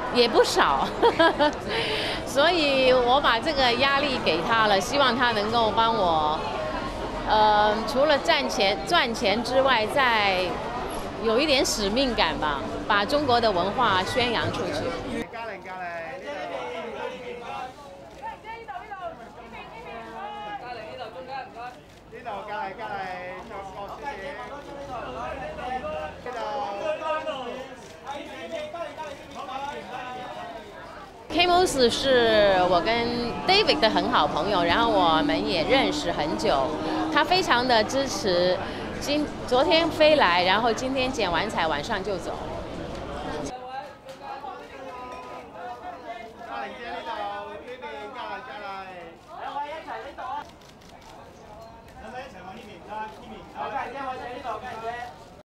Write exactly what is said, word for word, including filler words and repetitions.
也不少，所以我把这个压力给他了，希望他能够帮我，呃，除了赚钱赚钱之外，再有一点使命感吧，把中国的文化宣扬出去。 嘉玲，嘉玲，呢度。呢度隔離隔離再過少少，呢度。 Kmos 是我跟 David 的很好朋友，然后我们也认识很久，他非常的支持。今昨天飞来，然后今天剪完彩，晚上就走。